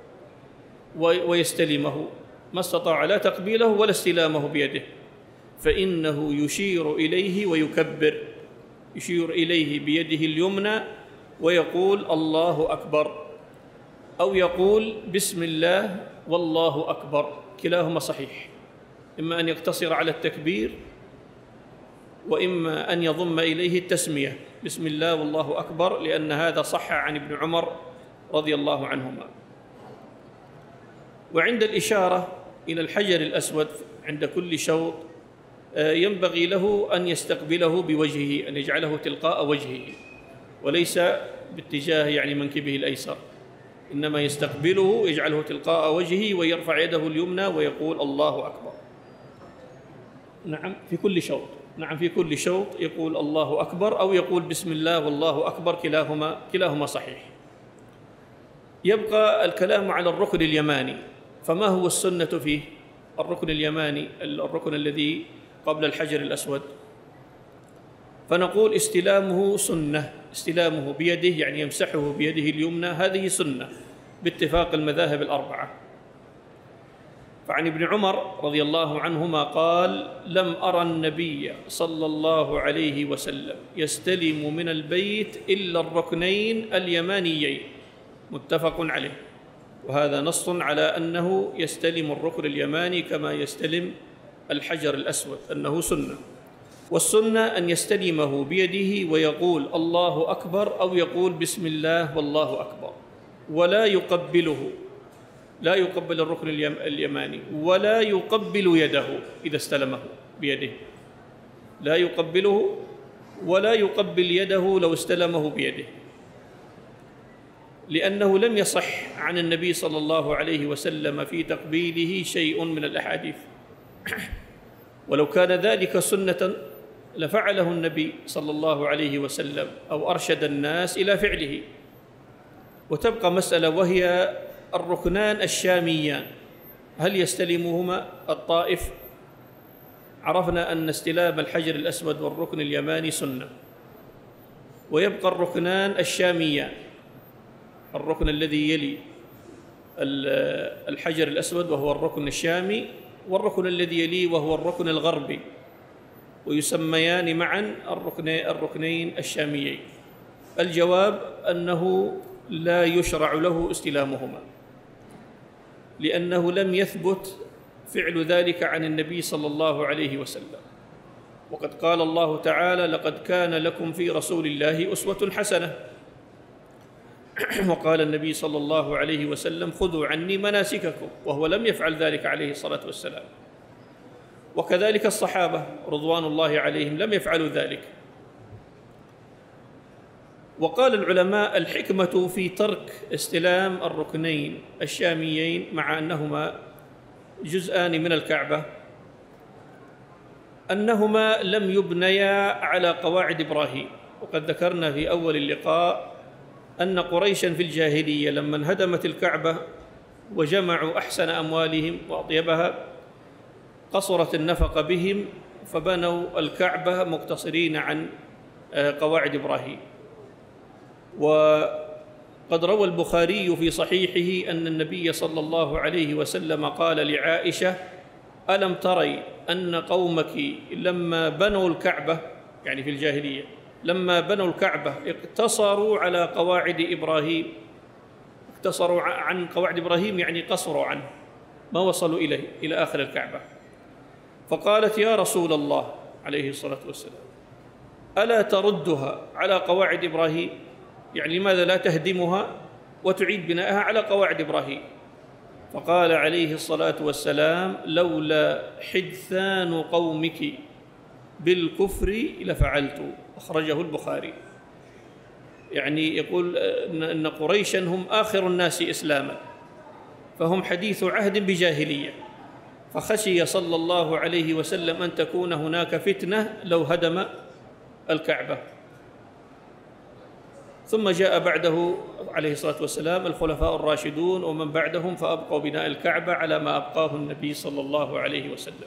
ويستلمه، ما استطاع لا تقبيله ولا استلامه بيده، فإنه يشير إليه ويكبر، يشير إليه بيده اليمنى ويقول: الله أكبر، أو يقول: بسم الله والله أكبر. كلاهما صحيح، إما أن يقتصر على التكبير، وإما أن يضم إليه التسمية بسم الله والله أكبر، لأن هذا صح عن ابن عمر رضي الله عنهما. وعند الإشارة إلى الحجر الأسود عند كل شوط ينبغي له أن يستقبله بوجهه، أن يجعله تلقاء وجهه، وليس باتجاه يعني منكبه الأيسر، إنما يستقبله، يجعله تلقاء وجهه، ويرفع يده اليمنى ويقول: الله أكبر. نعم، في كل شوط، نعم في كل شوط يقول الله أكبر أو يقول بسم الله والله أكبر، كلاهما صحيح. يبقى الكلام على الركن اليماني، فما هو السنة فيه؟ الركن اليماني، الركن الذي قبل الحجر الأسود، فنقول استلامه سنة، استلامه بيده يعني يمسحه بيده اليمنى، هذه سنة باتفاق المذاهب الأربعة. فعن ابن عمر رضي الله عنهما قال: لم أرى النبي صلى الله عليه وسلم يستلم من البيت إلا الركنين اليمانيين، متفق عليه. وهذا نص على أنه يستلم الركن اليماني كما يستلم الحجر الأسود، أنه سنة. والسنة أن يستلمه بيده ويقول الله أكبر أو يقول بسم الله والله أكبر، ولا يقبله، لا يقبل الركن اليماني، ولا يقبل يده إذا استلمه بيده، لا يقبله ولا يقبل يده لو استلمه بيده، لأنه لم يصح عن النبي صلى الله عليه وسلم في تقبيله شيء من الأحاديث. ولو كان ذلك سنة لفعله النبي صلى الله عليه وسلم أو أرشد الناس إلى فعله. وتبقى مسألة، وهي الركنان الشاميان، هل يستلمهما الطائف؟ عرفنا أن استلام الحجر الأسود والركن اليماني سنة، ويبقى الركنان الشاميان، الركن الذي يلي الحجر الأسود وهو الركن الشامي، والركن الذي يليه وهو الركن الغربي، ويسميان معا الركنين الشاميين. الجواب أنه لا يشرع له استلامهما، لأنه لم يثبت فعل ذلك عن النبي صلى الله عليه وسلم. وقد قال الله تعالى: لقد كان لكم في رسول الله أسوة حسنة. وقال النبي صلى الله عليه وسلم: خذوا عني مناسككم، وهو لم يفعل ذلك عليه الصلاة والسلام. وكذلك الصحابة رضوان الله عليهم لم يفعلوا ذلك. وقال العلماء: الحكمة في ترك استلام الركنين الشاميين مع أنهما جزءان من الكعبة أنهما لم يبنيا على قواعد إبراهيم. وقد ذكرنا في أول اللقاء أن قريشا في الجاهلية لما انهدمت الكعبة وجمعوا أحسن أموالهم وأطيبها قصرت النفقة بهم، فبنوا الكعبة مقتصرين عن قواعد إبراهيم. وقد روى البخاري في صحيحه أن النبي صلى الله عليه وسلم قال لعائشة: ألم تري أن قومك لما بنوا الكعبة، يعني في الجاهلية، لما بنوا الكعبة اقتصروا على قواعد إبراهيم، اقتصروا عن قواعد إبراهيم يعني قصروا عنه، ما وصلوا إليه إلى آخر الكعبة. فقالت: يا رسول الله عليه الصلاة والسلام، ألا تردها على قواعد إبراهيم؟ يعني لماذا لا تهدمها وتعيد بناءها على قواعد إبراهيم؟ فقال عليه الصلاة والسلام: لولا حدثان قومك بالكفر لفعلت. أخرجه البخاري. يعني يقول أن قريشا هم آخر الناس إسلاما، فهم حديث عهد بجاهلية، فخشي صلى الله عليه وسلم أن تكون هناك فتنة لو هدم الكعبة. ثم جاء بعده عليه الصلاة والسلام الخلفاء الراشدون ومن بعدهم فأبقوا بناء الكعبة على ما أبقاه النبي صلى الله عليه وسلم.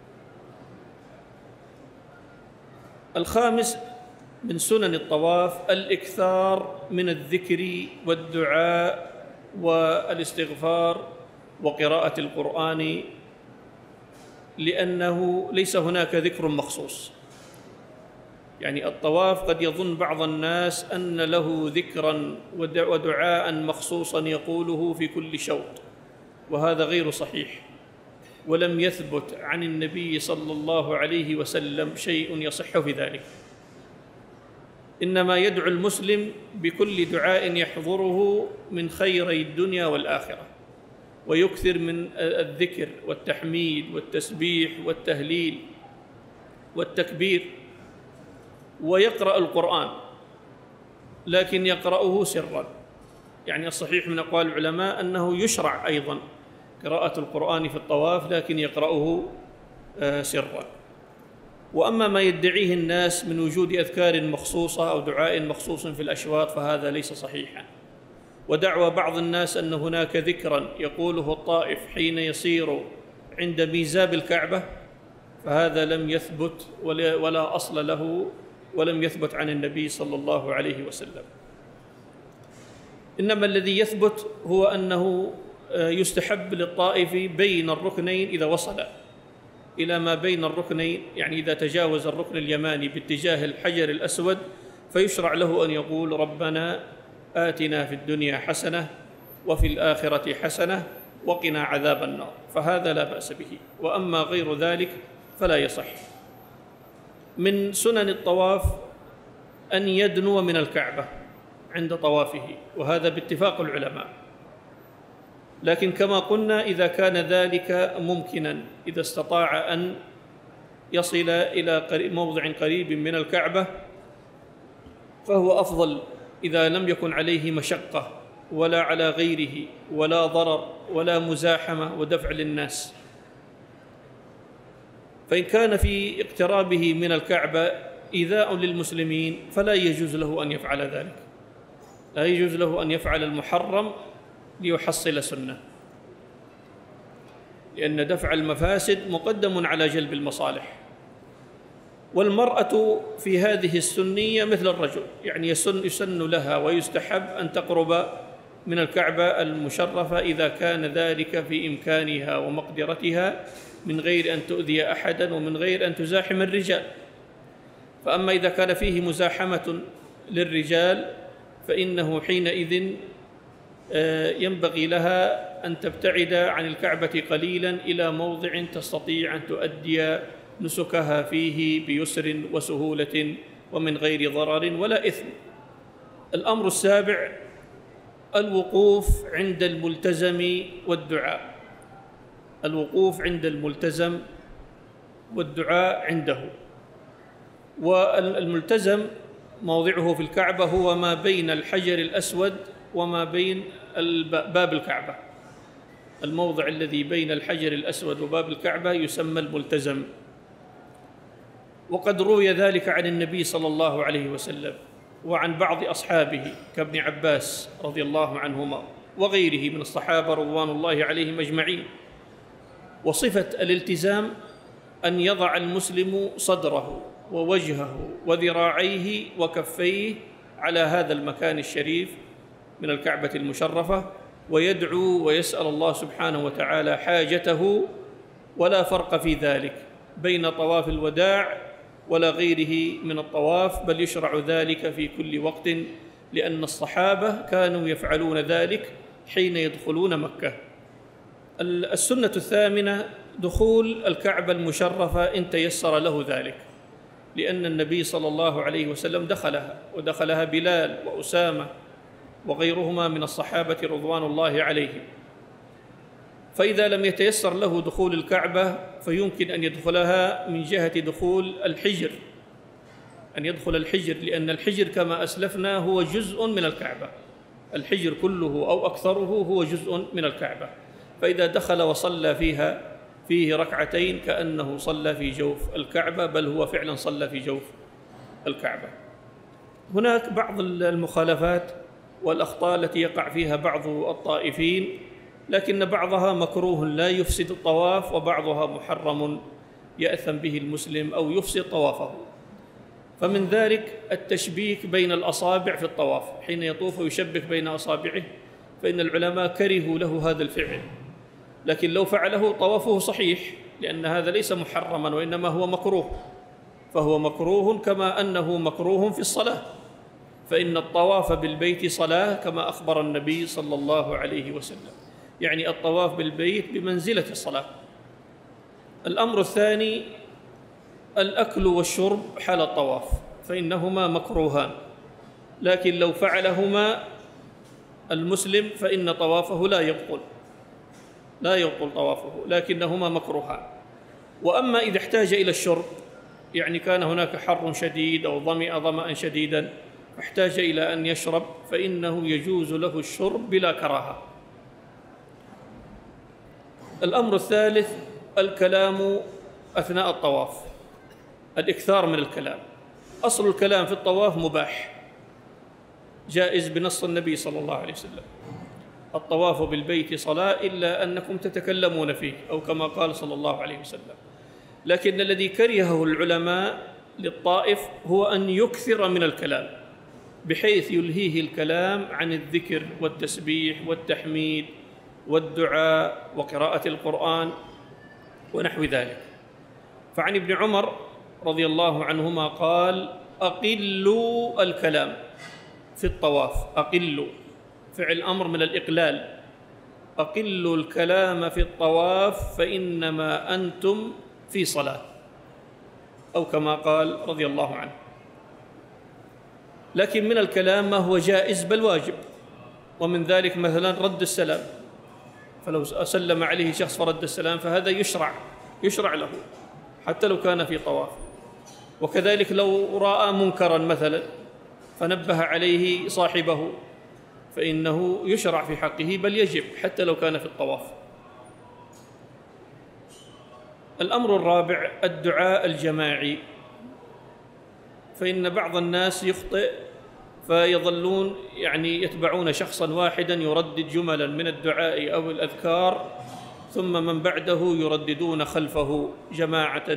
الخامس من سنن الطواف الإكثار من الذكر والدعاء والاستغفار وقراءة القرآن، لأنه ليس هناك ذكر مخصوص. يعني الطواف قد يظن بعض الناس أن له ذكرا ودعاء مخصوصا يقوله في كل شوط، وهذا غير صحيح، ولم يثبت عن النبي صلى الله عليه وسلم شيء يصح في ذلك. إنما يدعو المسلم بكل دعاء يحضره من خيري الدنيا والآخرة، ويكثر من الذكر والتحميد والتسبيح والتهليل والتكبير، ويقرأ القرآن، لكن يقرأه سرا. يعني الصحيح من أقوال العلماء أنه يشرع أيضا قراءة القرآن في الطواف، لكن يقرأه سرا. وأما ما يدعيه الناس من وجود أذكار مخصوصة أو دعاء مخصوص في الأشواط فهذا ليس صحيحا. ودعوى بعض الناس أن هناك ذكرا يقوله الطائف حين يسير عند ميزاب الكعبة، فهذا لم يثبت ولا أصل له، ولم يثبت عن النبي صلى الله عليه وسلم. إنما الذي يثبت هو أنه يستحب للطائف بين الركنين إذا وصل إلى ما بين الركنين، يعني إذا تجاوز الركن اليماني باتجاه الحجر الأسود، فيشرع له أن يقول ربنا آتنا في الدنيا حسنة وفي الآخرة حسنة وقنا عذاب النار، فهذا لا بأس به. وأما غير ذلك فلا يصح. من سنن الطواف أن يدنو من الكعبة عند طوافه، وهذا باتفاق العلماء، لكن كما قلنا إذا كان ذلك ممكنا، إذا استطاع أن يصل إلى موضع قريب من الكعبة فهو أفضل، إذا لم يكن عليه مشقة ولا على غيره ولا ضرر ولا مزاحمة ودفع للناس. فإن كان في اقترابه من الكعبة إيذاء للمسلمين فلا يجوز له أن يفعل ذلك، لا يجوز له أن يفعل المحرم ليحصل سنة، لأن دفع المفاسد مقدم على جلب المصالح. والمرأة في هذه السنية مثل الرجل، يعني يسن لها ويستحب أن تقرب من الكعبة المشرفة إذا كان ذلك في إمكانها ومقدرتها، من غير أن تؤذي أحدا ومن غير أن تزاحم الرجال. فأما إذا كان فيه مزاحمة للرجال فإنه حينئذ ينبغي لها أن تبتعد عن الكعبة قليلا إلى موضع تستطيع أن تؤدي نسكها فيه بيسر وسهولة ومن غير ضرر ولا إثم. الأمر السابع الوقوف عند الملتزم والدعاء، الوقوف عند الملتزم والدعاء عنده. والملتزم موضعه في الكعبة هو ما بين الحجر الأسود وما بين باب الكعبة، الموضع الذي بين الحجر الأسود وباب الكعبة يسمى الملتزم. وقد روي ذلك عن النبي صلى الله عليه وسلم وعن بعض أصحابه كابن عباس رضي الله عنهما وغيره من الصحابة رضوان الله عليهم أجمعين. وصفة الالتزام أن يضع المسلم صدره ووجهه وذراعيه وكفيه على هذا المكان الشريف من الكعبة المشرفة، ويدعو ويسأل الله سبحانه وتعالى حاجته، ولا فرق في ذلك بين طواف الوداع ولا غيره من الطواف، بل يشرع ذلك في كل وقت، لأن الصحابة كانوا يفعلون ذلك حين يدخلون مكة. السنة الثامنة دخول الكعبة المشرفة إن تيسر له ذلك، لأن النبي صلى الله عليه وسلم دخلها، ودخلها بلال وأسامة وغيرهما من الصحابة رضوان الله عليهم. فإذا لم يتيسر له دخول الكعبة فيمكن أن يدخلها من جهة دخول الحجر، أن يدخل الحجر، لأن الحجر كما أسلفنا هو جزء من الكعبة، الحجر كله أو أكثره هو جزء من الكعبة، فإذا دخل وصلى فيه ركعتين كأنه صلى في جوف الكعبة، بل هو فعلا صلى في جوف الكعبة. هناك بعض المخالفات والأخطاء التي يقع فيها بعض الطائفين، لكن بعضها مكروه لا يفسد الطواف، وبعضها محرم يأثم به المسلم أو يفسد طوافه. فمن ذلك التشبيك بين الأصابع في الطواف، حين يطوف ويشبك بين أصابعه، فإن العلماء كرهوا له هذا الفعل، لكن لو فعله طوافه صحيح، لأن هذا ليس محرما وإنما هو مكروه، فهو مكروه كما أنه مكروه في الصلاة، فإن الطواف بالبيت صلاة كما أخبر النبي صلى الله عليه وسلم، يعني الطواف بالبيت بمنزلة الصلاة. الأمر الثاني الأكل والشرب حال الطواف، فإنهما مكروهان، لكن لو فعلهما المسلم فإن طوافه لا يبطل طوافه، لكنهما مكروهان. وأما إذا احتاج إلى الشرب، يعني كان هناك حر شديد أو ظمئ ظمأ شديدا فاحتاج إلى أن يشرب، فإنه يجوز له الشرب بلا كراهة. الأمر الثالث الكلام أثناء الطواف، الإكثار من الكلام. أصل الكلام في الطواف مباح جائز بنص النبي صلى الله عليه وسلم: الطواف بالبيت صلاة إلا أنكم تتكلمون فيه، أو كما قال صلى الله عليه وسلم. لكن الذي كرهه العلماء للطائف هو أن يكثر من الكلام، بحيث يلهيه الكلام عن الذكر والتسبيح والتحميد والدعاء وقراءة القرآن ونحو ذلك. فعن ابن عمر رضي الله عنهما قال: أقلوا الكلام في الطواف. أقلوا فعل أمر من الإقلال، أقلوا الكلام في الطواف فإنما أنتم في صلاة، أو كما قال رضي الله عنه. لكن من الكلام ما هو جائز بل واجب، ومن ذلك مثلا رد السلام، فلو سلم عليه شخص فرد السلام فهذا يشرع له حتى لو كان في طواف. وكذلك لو رأى منكرا مثلا فنبه عليه صاحبه فإنه يشرع في حقه بل يجب حتى لو كان في الطواف. الأمر الرابع الدعاء الجماعي، فإن بعض الناس يخطئ فيظلون يعني يتبعون شخصا واحدا يردد جملا من الدعاء أو الأذكار، ثم من بعده يرددون خلفه جماعة،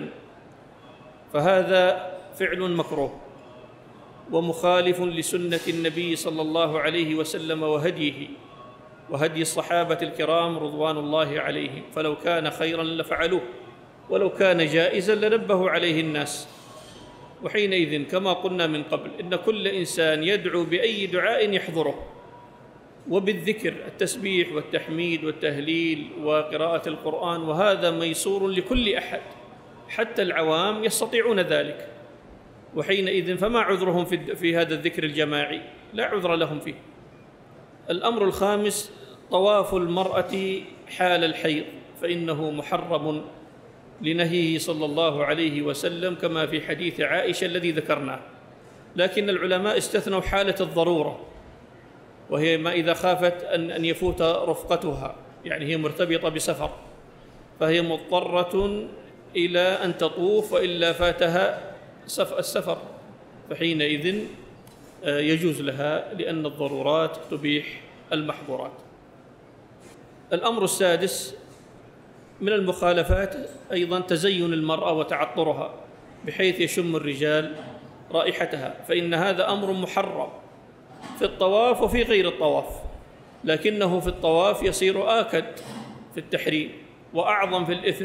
فهذا فعل مكروه ومخالف لسنة النبي صلى الله عليه وسلم وهديه وهدي الصحابة الكرام رضوان الله عليهم، فلو كان خيرا لفعلوه، ولو كان جائزا لنبهوا عليه الناس. وحينئذ كما قلنا من قبل إن كل إنسان يدعو بأي دعاء يحضره، وبالذكر التسبيح والتحميد والتهليل وقراءة القرآن، وهذا ميسور لكل أحد حتى العوام يستطيعون ذلك. وحينئذ فما عذرهم في هذا الذكر الجماعي؟ لا عذر لهم فيه. الأمر الخامس طواف المرأة حال الحيض، فإنه محرم لنهيه صلى الله عليه وسلم كما في حديث عائشة الذي ذكرناه، لكن العلماء استثنوا حالة الضرورة، وهي ما إذا خافت أن يفوت رفقتها، يعني هي مرتبطة بسفر فهي مضطرة إلى أن تطوف وإلا فاتها السفر، فحينئذ يجوز لها لأن الضرورات تبيح المحظورات. الأمر السادس من المخالفات أيضا تزين المرأة وتعطرها بحيث يشم الرجال رائحتها، فإن هذا أمر محرم في الطواف وفي غير الطواف، لكنه في الطواف يصير آكد في التحريم وأعظم في الإثم.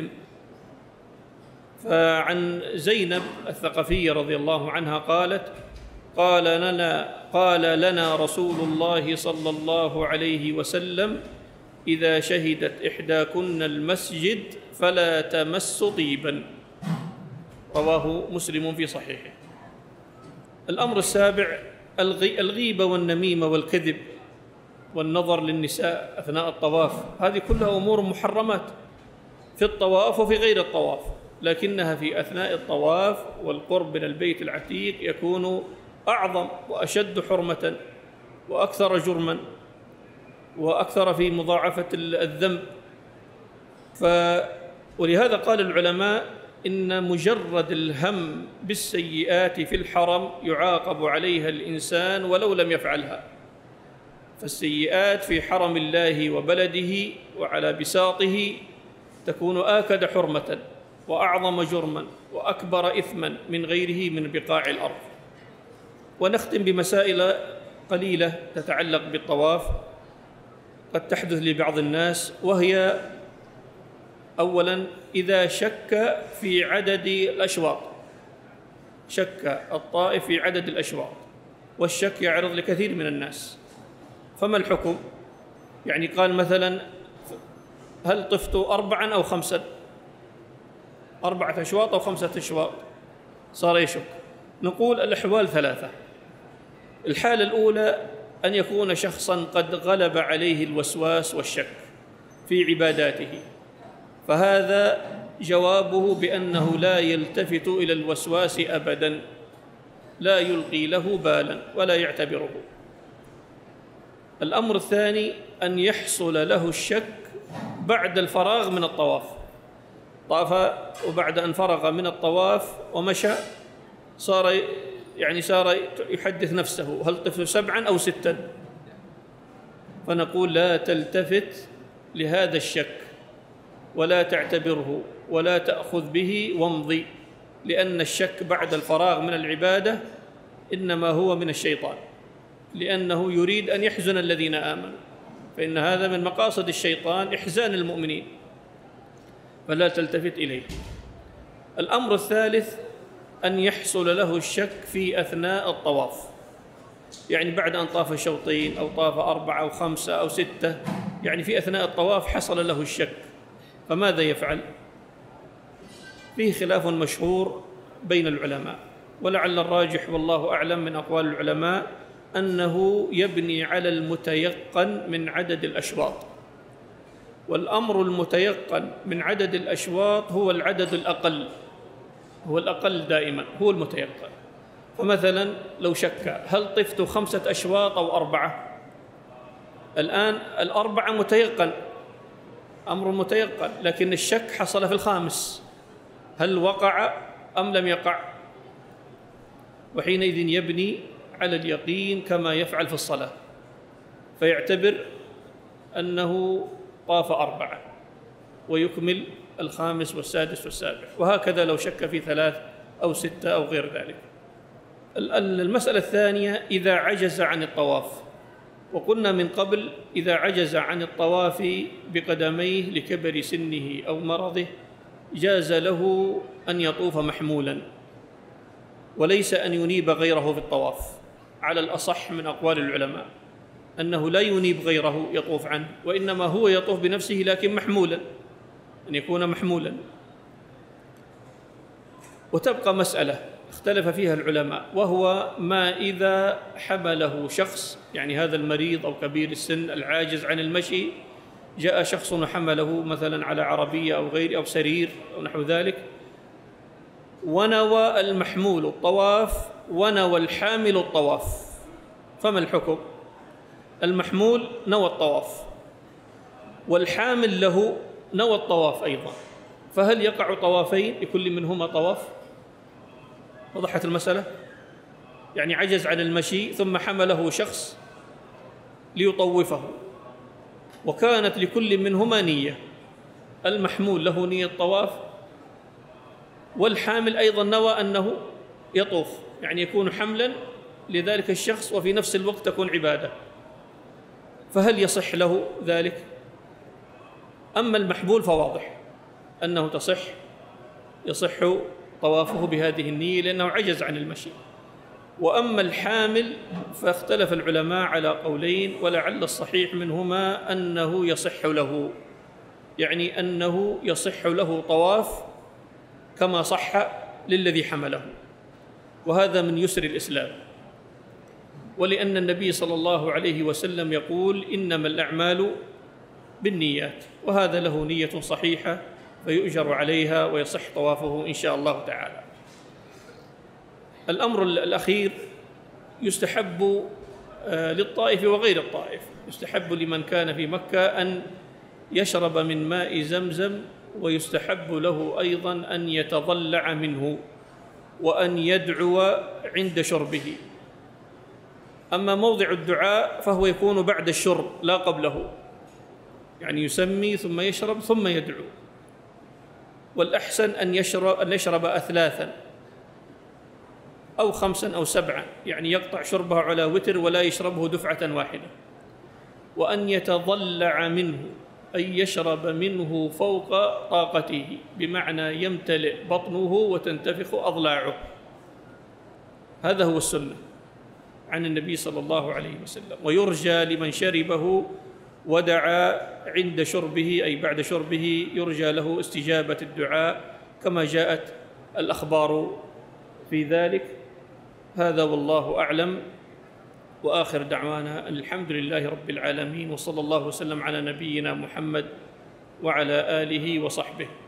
فعن زينب الثقفية رضي الله عنها قالت: قال لنا رسول الله صلى الله عليه وسلم: إذا شهدت إحداكن المسجد فلا تمس طيبا، رواه مسلم في صحيحه. الأمر السابع الغيبة والنميمة والكذب، والنظر للنساء أثناء الطواف، هذه كلها أمور محرمات في الطواف وفي غير الطواف، لكنها في أثناء الطواف والقرب من البيت العتيق يكون أعظم وأشد حرمة وأكثر جرما وأكثر في مضاعفة الذنب. ولهذا قال العلماء إن مجرد الهم بالسيئات في الحرم يعاقب عليها الإنسان ولو لم يفعلها. فالسيئات في حرم الله وبلده وعلى بساطه تكون آكد حرمة وأعظم جرما وأكبر إثما من غيره من بقاع الأرض. ونختم بمسائل قليلة تتعلق بالطواف قد تحدث لبعض الناس، وهي أولاً إذا شك في عدد الأشواط، شك الطائف في عدد الأشواط، والشك يعرض لكثير من الناس، فما الحكم؟ يعني قال مثلاً هل طفت 4 أو 5؟ 4 أشواط أو 5 أشواط؟ صار يشك. نقول الأحوال 3. الحالة الأولى أن يكون شخصاً قد غلب عليه الوسواس والشك في عباداته، فهذا جوابه بأنه لا يلتفت إلى الوسواس أبداً، لا يلقي له بالاً ولا يعتبره. الأمر الثاني أن يحصل له الشك بعد الفراغ من الطواف، طاف وبعد أن فرغ من الطواف ومشى صار يحدث نفسه هل طفت 7 أو 6؟ فنقول لا تلتفت لهذا الشك ولا تعتبره ولا تأخذ به وامضي، لأن الشك بعد الفراغ من العبادة إنما هو من الشيطان، لأنه يريد أن يحزن الذين آمنوا، فإن هذا من مقاصد الشيطان إحزان المؤمنين، فلا تلتفت إليه. الأمر الثالث أن يحصل له الشك في أثناء الطواف، يعني بعد أن طاف شوطين أو طاف 4 أو 5 أو 6، يعني في أثناء الطواف حصل له الشك، فماذا يفعل؟ فيه خلاف مشهور بين العلماء، ولعل الراجح والله أعلم من أقوال العلماء أنه يبني على المتيقن من عدد الأشواط، والأمر المتيقن من عدد الأشواط هو العدد الأقل، هو الأقل دائما، هو المتيقن. فمثلا لو شك هل طفت 5 أشواط أو 4؟ الآن 4 متيقن، أمر متيقن، لكن الشك حصل في 5، هل وقع أم لم يقع؟ وحينئذ يبني على اليقين كما يفعل في الصلاة، فيعتبر أنه طاف 4 ويكمل 5 والسادس والسابع، وهكذا لو شك في 3 أو 6 أو غير ذلك. المسألة الثانية إذا عجز عن الطواف، وقلنا من قبل إذا عجز عن الطواف بقدميه لكبر سنه أو مرضه جاز له أن يطوف محمولاً، وليس أن ينيب غيره في الطواف، على الأصح من أقوال العلماء أنه لا ينيب غيره يطوف عنه، وإنما هو يطوف بنفسه لكن محمولاً، أن يكون محمولاً. وتبقى مسألة اختلف فيها العلماء، وهو ما إذا حمله شخص، يعني هذا المريض أو كبير السن العاجز عن المشي، جاء شخص وحمله مثلا على عربية أو غير أو سرير أو نحو ذلك، ونوى المحمول الطواف ونوى الحامل الطواف، فما الحكم؟ المحمول نوى الطواف والحامل له نوى الطواف أيضا، فهل يقع طوافين لكل منهما طواف؟ وضحت المسألة؟ يعني عجز عن المشي ثم حمله شخص ليطوفه، وكانت لكل منهما نية، المحمول له نية طواف والحامل أيضا نوى أنه يطوف، يعني يكون حملا لذلك الشخص وفي نفس الوقت تكون عبادة، فهل يصح له ذلك؟ أما المحمول فواضح أنه يصح طوافه بهذه النية لأنه عجز عن المشي. وأما الحامل فاختلف العلماء على قولين، ولعل الصحيح منهما أنه يصح له، يعني أنه يصح له طواف كما صح للذي حمله، وهذا من يسر الإسلام. ولأن النبي صلى الله عليه وسلم يقول إنما الأعمال بالنيات، وهذا له نية صحيحة فيؤجر عليها ويصح طوافه إن شاء الله تعالى. الأمر الأخير، يستحب للطائف وغير الطائف، يستحب لمن كان في مكة أن يشرب من ماء زمزم، ويستحب له أيضا أن يتضلع منه وأن يدعو عند شربه. أما موضع الدعاء فهو يكون بعد الشرب لا قبله، يعني يسمي ثم يشرب ثم يدعو، والأحسن أن يشرب أثلاثا أو 5 أو 7، يعني يقطع شربه على وتر ولا يشربه دفعة واحدة. وأن يتضلع منه أي يشرب منه فوق طاقته، بمعنى يمتلئ بطنه وتنتفخ أضلاعه. هذا هو السنة عن النبي صلى الله عليه وسلم. ويرجى لمن شربه ودعا عند شربه أي بعد شربه، يرجى له استجابة الدعاء كما جاءت الأخبار في ذلك. هذا والله أعلم، وآخر دعوانا الحمد لله رب العالمين، وصلى الله وسلم على نبينا محمد وعلى آله وصحبه.